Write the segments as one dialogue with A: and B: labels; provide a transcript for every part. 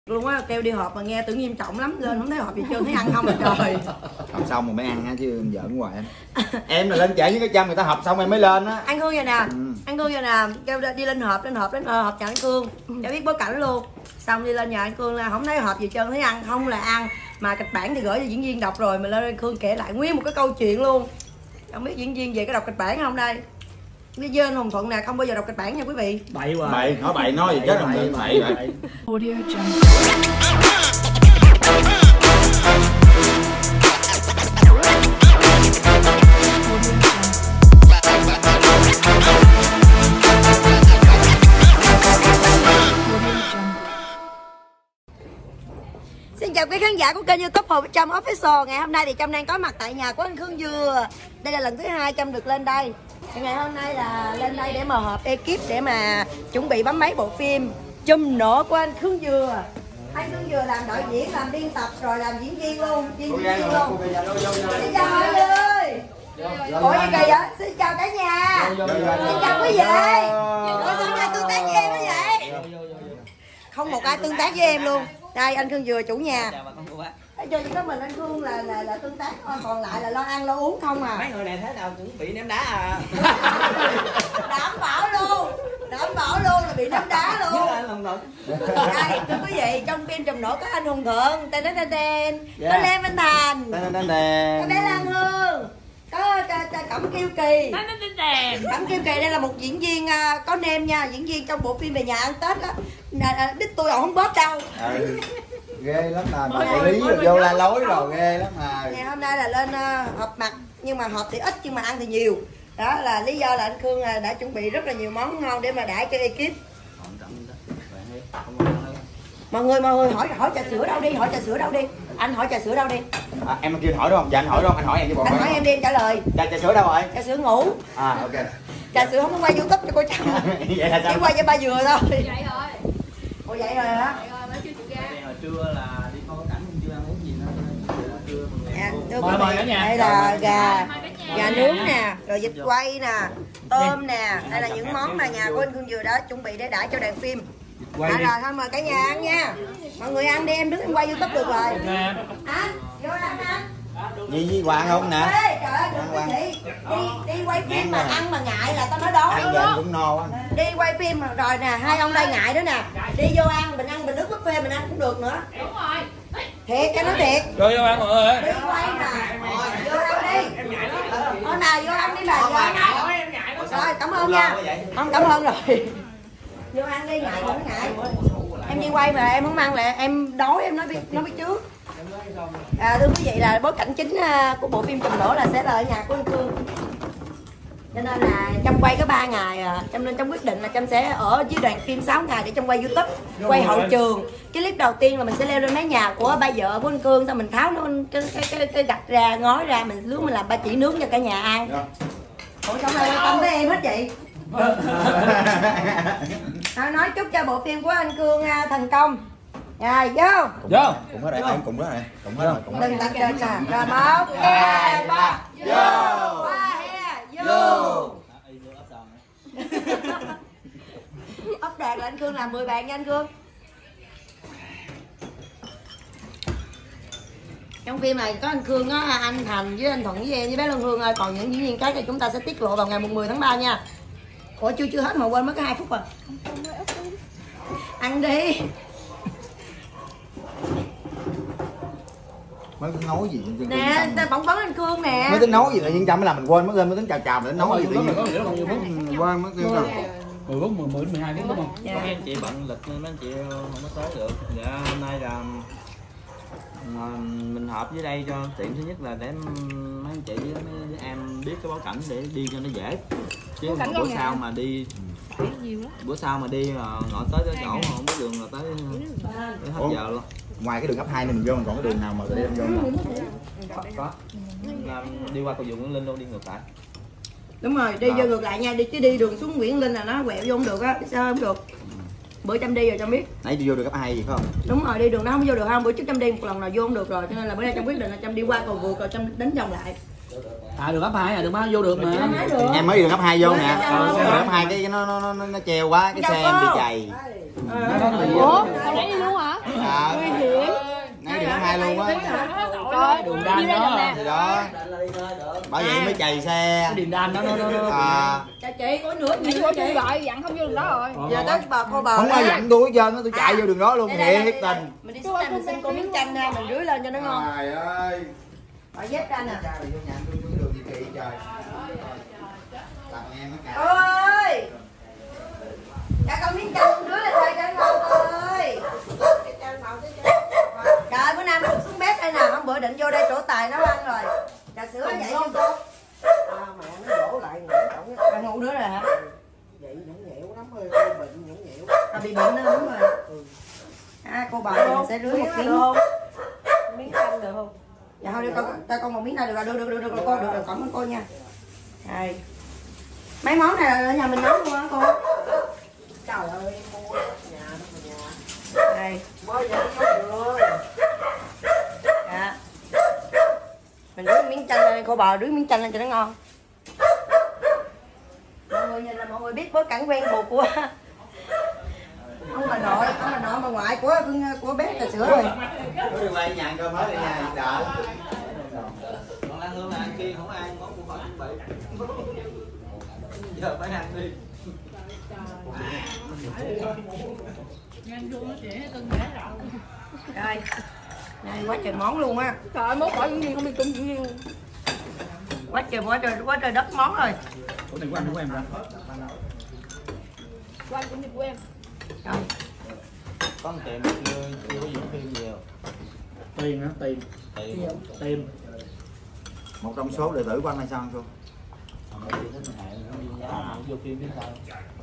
A: luôn á, kêu đi họp mà nghe tưởng nghiêm trọng lắm, lên không thấy họp gì trơn, thấy ăn không rồi trời.
B: Học xong rồi mới ăn ha, chứ giỡn hoài em là lên trễ với cái chăm người ta học xong em mới lên á.
A: Anh Khương vậy nè, anh Khương vậy nè, kêu đi lên họp nhà anh Khương cho biết bối cảnh luôn. Xong đi lên nhà anh Khương là không thấy họp gì trơn, thấy ăn không là ăn, mà kịch bản thì gửi cho diễn viên đọc rồi, mà lên anh Khương kể lại nguyên một cái câu chuyện luôn. Không biết diễn viên về có đọc kịch bản không đây? Với Dên Hồng Thuận nè, không bao giờ đọc kịch bản nha quý vị.
B: Bậy hoài. Bậy, nói bậy nói gì chết rồi bậy vậy.
C: Audio Jungle.
A: Xin chào quý khán giả của kênh YouTube Hồ Trâm Official. Ngày hôm nay thì Trâm đang có mặt tại nhà của anh Khương Dừa. Đây là lần thứ 2 Trâm được lên đây. Ngày hôm nay là lên đây để mà họp ekip để mà chuẩn bị bấm máy bộ phim Chùm Nổ của anh Khương Dừa. Anh Khương Dừa làm đạo diễn, làm biên tập rồi làm diễn viên luôn, diễn viên luôn. Xin chào mọi người. Ủa gì kỳ vậy? Xin chào cả nhà. Xin chào quý vị. Có sao ai tương tác với em đó vậy? Không một ai tương tác với em luôn. Đây anh Khương Dừa chủ nhà. Cho chỉ có mình anh Khương là tương tác thôi, còn lại là lo ăn lo uống không à.
D: Mấy người này thế nào cũng bị ném đá à.
A: Đảm bảo luôn là bị ném đá luôn. Đây thưa quý vị, trong phim Chùm Nổ có anh Hùng Thuận, tên có Lê Minh Thành, có bé Lan Hương, có Cẩm Kiêu Kỳ. Cẩm Kiêu Kỳ đây là một diễn viên có name nha, diễn viên trong bộ phim Về Nhà Ăn Tết á. Đích tôi không bớt đâu.
B: Ghê lắm mà quản lý rồi vô la lối rồi ghê lắm mà.
A: Ngày hôm nay là lên họp mặt, nhưng mà họp thì ít nhưng mà ăn thì nhiều. Đó là lý do là anh Khương đã chuẩn bị rất là nhiều món ngon để mà đãi cho ekip. Mọi người hỏi trà sữa đâu đi, anh hỏi trà sữa đâu đi.
B: Em kêu hỏi đúng không? Dạ anh hỏi đúng không? Anh hỏi em chứ bộ.
A: Anh hỏi em đi em trả lời.
B: Trà sữa đâu rồi?
A: Trà sữa ngủ.
B: Ok.
A: Trà sữa không có quay YouTube cho cô Trâm.
B: Vậy là
A: chỉ quay cho ba Dừa thôi.
E: Vậy rồi.
A: Ủa vậy rồi hả?
E: Vậy rồi, mới chưa chịu ra.
D: Hồi trưa là đi coi cảnh không chưa ăn uống gì nữa.
A: Mời cả nhà. Đây là gà nướng nè, rồi vịt quay nè, tôm nè. Đây là những món mà nhà của anh Khương Dừa đã chuẩn bị để đãi cho đoàn phim. Rồi thôi mời cả nhà ăn nha. Mọi người ăn đi, em đứng em quay YouTube được rồi. Anh, vô ăn anh.
B: Với Hoàng không nè.
A: Trời ơi, đừng có chị. Đi quay phim mà ăn mà ngại là tao nói đói.
B: Ăn về cũng no á.
A: Đi quay phim rồi nè, hai ông đây ngại nữa nè. Đi vô ăn bình nước buffet mình ăn cũng được nữa.
E: Đúng rồi.
A: Thiệt, cái nói thiệt.
D: Rồi vô ăn mọi người.
A: Đi quay nè. Vô ăn đi. Thôi nào vô ăn đi bà. Vô ăn. Rồi, cảm ơn nha. Không, cảm ơn rồi. Vô ăn đi, ngại đừng ngại. Em đi quay mà em không ăn là em đói, em nói biết trước. Thưa quý vị là bối cảnh chính của bộ phim Chùm Nổ là sẽ là ở nhà của anh Khương. Cho nên là Trâm quay có 3 ngày Trâm nên Trâm quyết định là Trâm sẽ ở với đoàn phim 6 ngày để Trâm quay YouTube, quay hậu trường. Cái clip đầu tiên là mình sẽ leo lên mái nhà của ba vợ của anh Khương, xong mình tháo nó cái gạch ra, ngói ra, mình nướng, mình làm ba chỉ nướng cho cả nhà ăn. Ủa xong rồi quan tâm tới em hết chị. Nói chúc cho bộ phim của anh Khương thành công. Rồi vô.
B: Cùng hết rồi em, cùng hết rồi.
A: Đừng tắt kênh nè. Rồi 1, 2, 3. Vô. 3, 2, vô. Ốc đạt là anh Khương làm 10 bàn nha anh Khương. Trong phim này có anh Khương á, anh Thành với anh Thuận với em với bé Lân Hương ơi. Còn những diễn viên khác thì chúng ta sẽ tiết lộ vào ngày 10 tháng 3 nha. Ủa chưa hết mà quên mất có 2 phút à. Ăn đi.
B: Mới tính nói gì
A: Nè, ta phỏng vấn anh Khương nè.
B: Mới tính nói gì tự nhiên Trâm mới làm mình quên, mới tính chào mới tính nói gì tự nhiên. Quên mất tiêu rồi.
D: 10 phút, 12 phút đúng không?
E: Dạ.
D: Mấy anh chị bận lịch nên mấy anh chị không có tới được. Dạ hôm nay là mình họp dưới đây cho tiện, thứ nhất là để mấy anh chị với mấy em biết cái bối cảnh để đi cho nó dễ. Chứ bữa sau mà đi ngồi tới cái chỗ mà không biết đường là tới hết giờ luôn.
B: Ngoài cái đường cấp 2 này mình vô mình còn cái đường nào mà đi vô không?
D: Có. Đi qua cầu vượt Nguyễn Linh luôn, đi ngược lại.
A: Đúng rồi, đi vô ngược lại nha, chứ đi đường xuống Nguyễn Linh là nó quẹo vô không được á, sao không được. Bữa Trâm đi rồi Trâm biết.
B: Nãy đi vô đường cấp 2 gì phải không?
A: Đúng rồi, đi đường đó không vô được không? Bữa trước Trâm đi một lần nào vô không được rồi, cho nên là bữa nay Trâm quyết định là Trâm đi qua cầu vượt rồi Trâm đánh vòng lại.
D: Đường cấp 2 đường 3 vô được mà.
B: Em mới đi đường cấp 2 vô nè. Đường cấp 2 cái nó treo quá, cái xe em bị chày.
E: Ủa, hồi nãy đi luôn hả?
A: Nguy hiểm.
B: Ngay đường hai luôn á.
C: Coi đường đan đó.
B: Thì đó. Bởi vậy mới chạy xe.
C: Đường đan đó
A: Cho chị có nước
E: Chị
A: gì
E: của
A: chị.
E: chị gọi dặn không vô đường đó rồi.
A: Giờ tới bà cô bò.
B: Không ai dặn tôi hết trơn, tôi chạy vô đường đó luôn,
A: Đây,
B: thiệt tình.
A: Mình đi xuống đây mình xin cô miếng chanh nha, mình rưới lên cho nó ngon.
B: Trời ơi.
A: Bỏ dép ra nè.
B: Cha vô nhà tôi xuống đường gì kỳ trời. Làm em nó cà.
A: Ơi. Cho con miếng chanh rưới lên đây cho nó ngon ơi. Trời bữa nay mình xuống bếp đây nè, hôm bữa định vô đây trổ tài nấu ăn rồi. Trà sữa vậy cho cô.
F: Mẹ nó đổ lại
A: Bà ngủ nữa rồi hả?
F: vậy nhõng nhẽo lắm ơi, tôi bệnh nhõng nhẽo.
A: Bị bệnh nữa đúng rồi. Cô bà mình sẽ rưới một miếng.
F: Miếng canh được không?
A: Dạ thôi đi con, cho con một miếng này được rồi, được cô, được rồi, cảm ơn cô nha. Rồi. Mấy món này là ở nhà mình nấu luôn hả cô?
F: Trời ơi, em mua nhà đó mà nhà.
A: Đây.
F: Mới vậy nó được.
A: Dạ. Mình rưới miếng chanh lên, cô bà rưới miếng chanh lên cho nó ngon. Mọi người nhìn là mọi người biết bối cảnh quen thuộc của ông bà nội, bà ngoại của bé trà sữa rồi.
B: Tôi đi quay nhà cơm hết đi nha, đỡ.
D: Còn Lan Hương là ăn kia không ăn món của họ chuẩn bị. Giờ phải ăn đi.
A: Rồi. Đây quá trời món luôn á.
E: Trời ơi, mốt bỏ những gì không đi chung gì.
A: Quá trời đất món rồi.
C: Ủa đừng có ăn của em ra.
E: Qua cũng như của em.
A: Rồi.
D: Có một tiệm chưa có diễn phim nhiều.
C: Tiền á, tiền.
B: Một trong số đệ tử của anh hay sao cô?
D: Vô phim biết sao.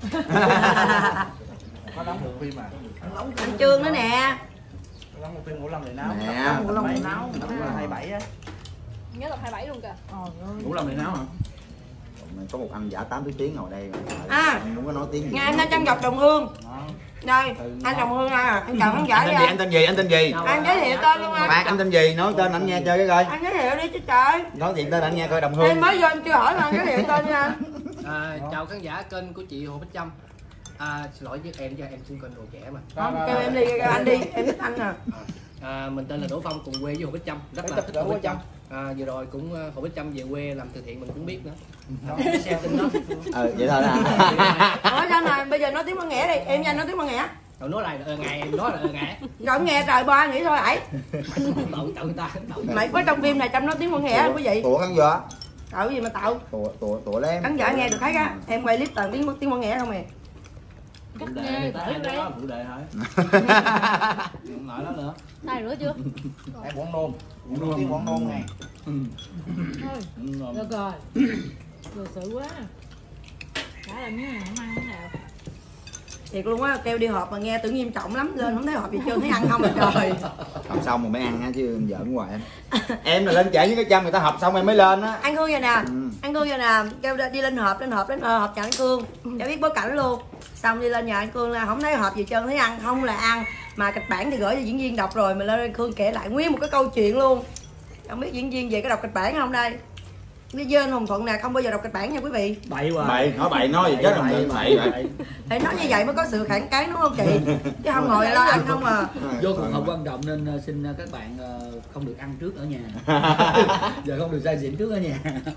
C: Có đóng được phim à?
A: Anh Trương nữa nè.
C: Có đóng một phim Ngũ Lâm Đại Náo.
B: Nè.
C: Ngũ Lâm Đại Náo. 27 á.
E: Nhớ tập 27 luôn kìa.
C: Ngũ Lâm Đại Náo hả?
B: Có một anh giả 8 tiếng ngồi đây mà.
A: À.
B: Anh muốn có nói tiếng gì.
A: Nghe anh đang chăm dọc đồng hương. Đây, anh đồng hương nha, anh chào khán giả
B: Anh tên gì? Anh tên gì? Anh tên gì?
A: Anh giới thiệu tên luôn anh.
B: Bạc anh tên gì? Nói tên anh nghe chơi cái coi.
A: Anh giới thiệu đi chứ trời.
B: Nói chuyện tên anh nghe coi, Đồng
A: Em
B: Hương.
A: mới vô em chưa hỏi mà anh giới thiệu tên nha.
G: Chào khán giả kênh của chị Hồ Bích Trâm. Xin lỗi với em, cho em xin kênh đồ trẻ mà.
A: Không, kêu em đi, kêu anh đi, em thích anh nè.
G: Mình tên là Đỗ Phong, cùng quê với Hồ Bích Trâm, rất là thích Hồ Bích Trâm. Vừa rồi cũng Hồ Bích Trâm về quê làm từ thiện mình cũng biết nữa. Xem tin đó.
B: Vậy thôi à.
A: Nói cho này, bây giờ nói tiếng Văn Nghĩa đi, em nha nói tiếng Văn Nghĩa.
G: Rồi nói lại ngày em nói là ngày.
A: Rồi em nghe trời ba nghĩ thôi ấy.
G: Tự người ta.
A: Mày có trong phim này Trâm nói tiếng Văn Nghĩa quý vị.
B: Tụa khán giả.
A: Tạo gì mà tạo.
B: Tụa lên.
A: Khán giả nghe được thấy á, em quay clip toàn tiếng Văn Nghĩa không nè.
E: Cắt nghe,
C: Tại
E: thử đây.
C: đó phụ đề thôi.
D: Đừng nói đó nữa.
E: Tay rửa chưa?
C: Em Quảng Nôn.
B: Tiếng Quảng Nôn này.
E: Thôi, được rồi. Vừa sự quá. Đã làm miếng này không ăn cái nào.
A: Thiệt luôn á, kêu đi họp mà nghe tưởng nghiêm trọng lắm, lên không thấy họp gì trơn, thấy ăn không rồi trời.
B: Học xong rồi mới ăn á chứ giỡn hoài em. Em là lên trễ với cái trăm người ta học xong em mới lên á.
A: Anh Cương vậy nè, anh Cương vậy nè, kêu đi lên họp họp nhà anh Cương, cho biết bối cảnh luôn. Xong đi lên nhà anh Cương là không thấy họp gì trơn, thấy ăn không là ăn, mà kịch bản thì gửi cho diễn viên đọc rồi, mà lên anh Cương kể lại nguyên một cái câu chuyện luôn. Không biết diễn viên về có đọc kịch bản không đây? Với Dên Hồng Thuận nè, không bao giờ đọc kịch bản nha quý vị.
C: Bậy quá.
B: Bậy nói gì chết rồi mình bậy.
A: Phải nói như vậy mới có sự khẳng cái đúng không chị? Chứ không ngồi lo ăn không à.
C: Vô cuộc họp quan trọng nên xin các bạn không được ăn trước ở nhà. Giờ không được say xỉn trước ở nhà.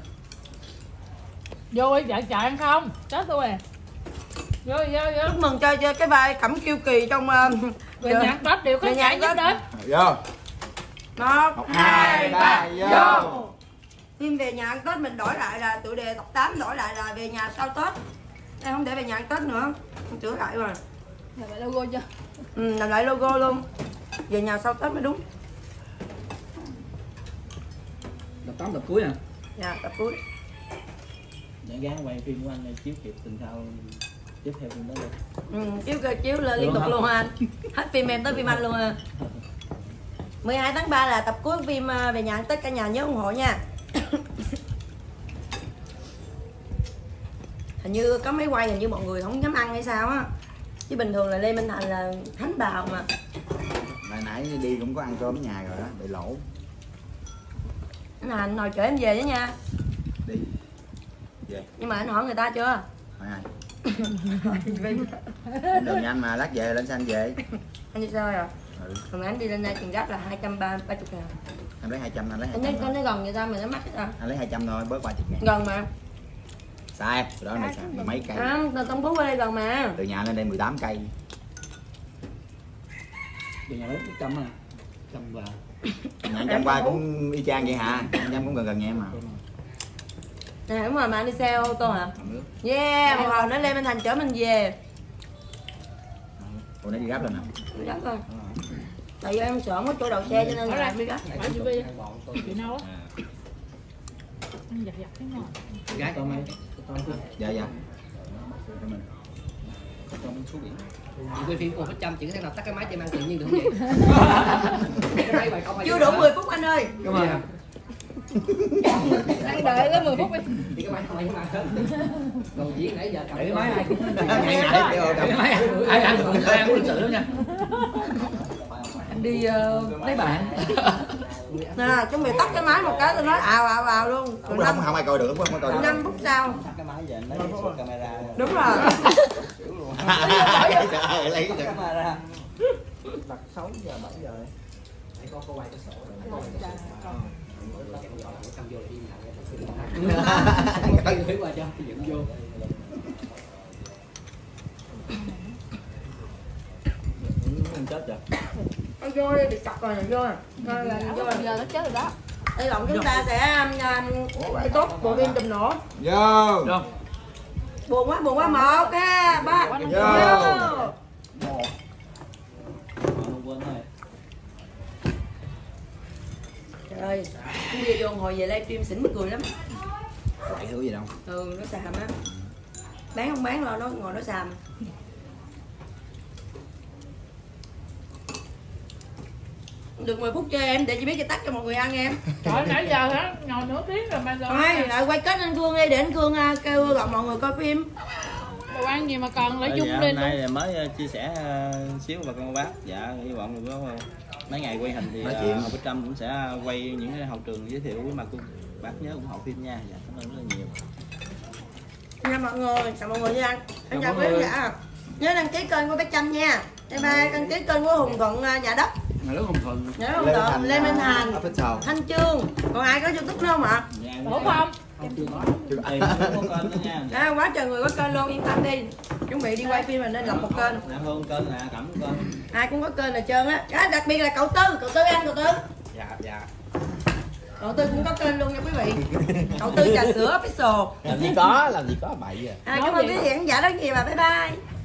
E: Vô đi chạy chạy ăn không? Chết tôi à. Vô.
A: Chúc mừng cho cái vai Cẩm Kiêu Kỳ trong
E: Về nhà ăn Tết đều có
A: về nhà
E: chạy
A: ăn
E: nhất
A: Tết.
E: đến.
B: Vô.
A: 1,
B: 2, 3, vô.
A: Phim về nhà ăn Tết mình đổi lại là tựa đề tập 8 đổi lại là về nhà sau Tết. Em không để về nhà ăn Tết nữa, em chữa lại rồi.
E: Làm lại logo chưa?
A: Làm lại logo luôn. Về nhà sau Tết mới đúng.
C: Tập 8 tập cuối nè.
A: Dạ, tập cuối.
D: Để gán quay phim của anh này chiếu kịp tuần sau tiếp theo phim đó luôn.
A: Chiếu lên liên tục luôn anh. Hết phim em tới phim anh luôn à. 12 tháng 3 là tập cuối phim về nhà ăn Tết, cả nhà nhớ ủng hộ nha. Hình như có máy quay hình như mọi người không dám ăn hay sao á, chứ bình thường là Lê Minh Thành là thánh bào mà.
B: Nãy đi cũng có ăn cơm ở nhà rồi đó, bị lỗ.
A: Anh nồi chở em về với nha.
B: Đi. Về.
A: Nhưng mà anh hỏi người ta chưa?
B: Hỏi ai? Đừng nhanh mà lát về lên xe anh về.
A: Anh đi sao rồi? Còn anh đi lên đây tiền gấp là 230 ngàn.
B: Anh lấy 200, anh lấy
A: Anh
B: 200
A: nói
B: thôi.
A: gần vậy sao mà nó mắc hết rồi.
B: Anh lấy 200 thôi, bớt 30 ngàn.
A: Gần mà.
B: Xa em, từ đó này xa, mười mấy cây.
A: Từ Tân Phú qua đây gần mà.
B: Từ nhà lên đây 18 cây.
C: Từ nhà lớn 100 à. 100 và
B: Nhà trăm qua cũng y chang vậy hả? Trăm cũng gần nhà em mà.
A: Nè đúng rồi mà anh đi xe ô tô hả?
B: Không biết.
A: Yeah, một hồi nó lên Bến Thành chở mình về.
B: Ủa nó đi gấp lên nè.
A: Đi gấp thôi. Tại vì em sợ không có chỗ đậu xe cho nên là em đi gấp.
E: Hỏi chị Vi. Chị nấu á. Ăn giặt giặt thấy ngon.
G: Gái con mày.
B: Dạ dạ.
G: Chị quay phim còn phải chăm, chị có thể nào tắt cái máy cho em ăn tự nhiên được không vậy? Cái máy bài không.
A: Chưa đủ 10 phút anh ơi.
G: Đúng rồi.
E: Đang đợi tới 10 phút đi.
G: Thì cái máy không ai dám ăn. Còn diễn nãy giờ cầm
C: cái máy ai cũng
B: Ngại ngại
C: cái máy ai ăn cũng ai ăn cũng lịch sự lắm nha. Anh đi lấy bạn.
A: Nè, chuẩn bị tắt cái máy một cái tôi nói ào luôn. Rồi
B: không ai coi được, không ai coi được.
A: 5 phút sau.
D: cái máy về lấy số camera.
A: Đúng rồi.
B: Trời ơi, lấy cái
D: Camera. Đặt 6 giờ 7 giờ.
G: Có quay cái sổ rồi. Cầm vô là im lặng. Thử qua cho dựng vô.
D: Chết rồi.
A: Nó vô đi, bị sọc rồi, vô rồi. Vô rồi.
E: Giờ nó chết rồi đó.
A: Hy vọng chúng ta sẽ tốt bộ phim Trùm Nổ.
B: Vô.
C: Rồi.
A: Buồn quá 1, 2, 3.
B: Vô.
D: Quên rồi.
A: Trời ơi, cái video hồi về livestream xỉn cười lắm.
B: Quậy thứ gì đâu.
A: Ừ, nó xàm á. Bán không bán lo, nó ngồi nó xàm. Được 10 phút chơi em, để chị biết chị tắt cho mọi người ăn em.
E: Trời nãy giờ hả? Ngồi nửa tiếng rồi mà rồi.
A: Thôi, lại quay kết anh Cương đi, để anh Cương kêu gọi mọi người coi phim.
E: Đồ ăn gì mà còn lại chung
D: Dạ,
E: lên
D: hôm
E: luôn.
D: nay mới chia sẻ xíu bà con cô bác. Dạ, hy vọng là có mấy ngày quay hình thì
B: Nói chuyện.
D: Hồ Bích Trâm cũng sẽ quay những cái hậu trường giới thiệu với bà cô bác, nhớ ủng hộ phim nha. Dạ, cảm ơn rất là nhiều.
A: Nha mọi người, chào mọi người nha. Em chào quý khán giả. Nhớ đăng ký kênh của Bích Trâm nha. Bye bye, đăng ký kênh của Hùng Thuận nhà đất.
C: Nhà lớn Hùng Thuận.
A: Nhớ Hùng Thuận, Lê Minh Thành,
B: Official.
A: Thanh Trương. Còn ai có YouTube nữa không ạ?
D: Dạ,
E: Đúng không?
D: Tìm không có kênh nữa nha.
A: Quá trời người có kênh luôn, yên tâm đi. Chuẩn bị đi quay phim mình nên lập một kênh.
D: Dạ, Hương kênh nè, Cẩm kênh.
A: Ai cũng có kênh là trơn á. Đặc biệt là cậu Tư ăn cậu Tư.
D: Dạ, dạ.
A: Cậu Tư cũng có kênh luôn nha quý vị. Cậu Tư trà sữa official.
D: Làm gì có bậy à.
A: Cảm ơn quý vị khán giả rất nhiều và bye bye.